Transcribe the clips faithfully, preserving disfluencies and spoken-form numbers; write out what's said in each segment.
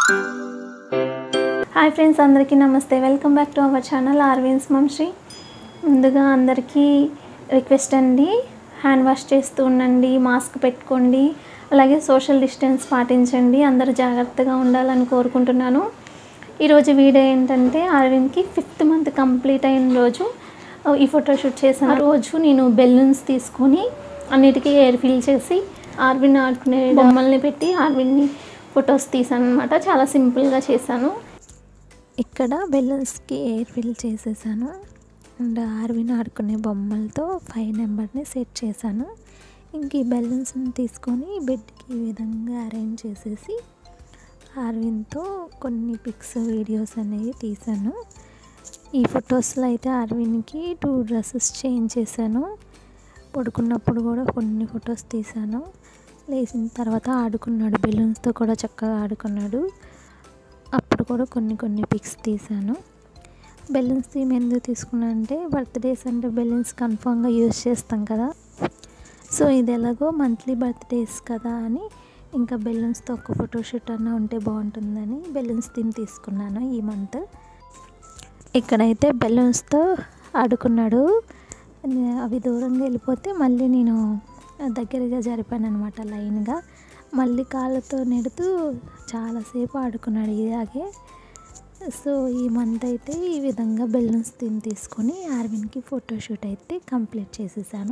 Hi friends, అందరికీ నమస్తే. Welcome back to our channel Arvin's Mumshree. ముందుగా అందరికీ రిక్వెస్ట్ అండి, హ్యాండ్ వాష్ చేస్తూ ఉండండి, మాస్క్ పెట్టుకోండి, అలాగే సోషల్ డిస్టెన్స్ పాటించండి. అందరూ జాగ్రత్తగా ఉండాలని కోరుకుంటున్నాను. ఈరోజు వీడియో ఏంటంటే, ఆర్విన్కి ఫిఫ్త్ మంత్ కంప్లీట్ అయిన రోజు ఈ ఫోటోషూట్ చేశాను. ఆ రోజు నేను బెలూన్స్ తీసుకొని అన్నిటికీ ఎయిర్ ఫిల్ చేసి ఆర్విన్ ఆడుకునే బొమ్మల్ని పెట్టి ఆర్విన్ని ఫొటోస్ తీసాను అనమాట. చాలా సింపుల్గా చేశాను. ఇక్కడ బెలూన్స్కి ఎయిర్ ఫిల్ చేసేసాను అండ్ ఆర్విన్ ఆడుకునే బొమ్మలతో ఫైవ్ నెంబర్ని సెట్ చేశాను. ఇంక ఈ బెలూన్స్ని తీసుకొని బెడ్కి ఈ విధంగా అరేంజ్ చేసేసి ఆర్విన్తో కొన్ని పిక్స్ వీడియోస్ అనేవి తీశాను. ఈ ఫొటోస్లో అయితే ఆర్విన్కి టూ డ్రెస్సెస్ చేంజ్ చేశాను. పడుకున్నప్పుడు కూడా కొన్ని ఫొటోస్ తీశాను. లేచిన తర్వాత ఆడుకున్నాడు, బెలూన్స్తో కూడా చక్కగా ఆడుకున్నాడు. అప్పుడు కూడా కొన్ని కొన్ని పిక్స్ తీశాను. బెలూన్స్ థీమ్ ఎందుకు తీసుకున్నా అంటే, బర్త్డేస్ అంటే బెలూన్స్ కన్ఫామ్గా యూజ్ చేస్తాం కదా. సో ఇది ఎలాగో మంత్లీ బర్త్డేస్ కదా అని ఇంకా బెలూన్స్తో ఒక ఫోటోషూట్ అన్నా ఉంటే బాగుంటుందని బెలూన్స్ థీమ్ తీసుకున్నాను ఈ మంత్. ఇక్కడైతే బెలూన్స్తో ఆడుకున్నాడు. అవి దూరంగా వెళ్ళిపోతే మళ్ళీ నేను దగ్గరగా జరిపాను అనమాట లైన్గా. మళ్ళీ కాళ్ళతో నెడుతూ చాలాసేపు ఆడుకున్నాడు ఇలాగే. సో ఈ మంత్ అయితే ఈ విధంగా బెలూన్స్ థీమ్ తీసుకొని ఆర్విన్కి ఫోటోషూట్ అయితే కంప్లీట్ చేసేసాను.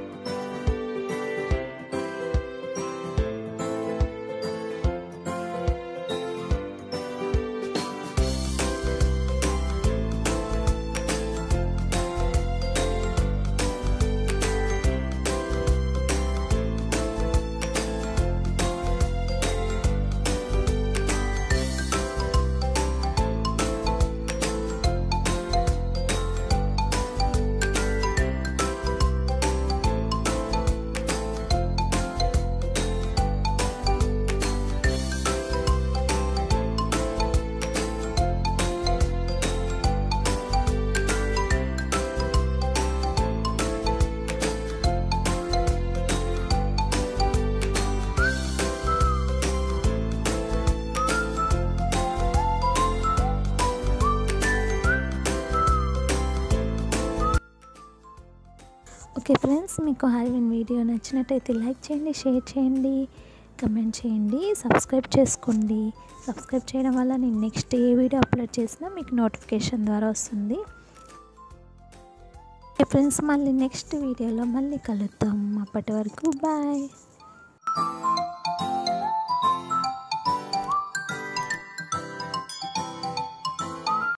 ఓకే ఫ్రెండ్స్, మీకు ఆర్విన్ వీడియో నచ్చినట్టయితే లైక్ చేయండి, షేర్ చేయండి, కమెంట్ చేయండి, సబ్స్క్రైబ్ చేసుకోండి. సబ్స్క్రైబ్ చేయడం వల్ల నేను నెక్స్ట్ ఏ వీడియో అప్లోడ్ చేసినా మీకు నోటిఫికేషన్ ద్వారా వస్తుంది. ఓకే ఫ్రెండ్స్, మళ్ళీ నెక్స్ట్ వీడియోలో మళ్ళీ కలుద్దాం. అప్పటి వరకు బాయ్.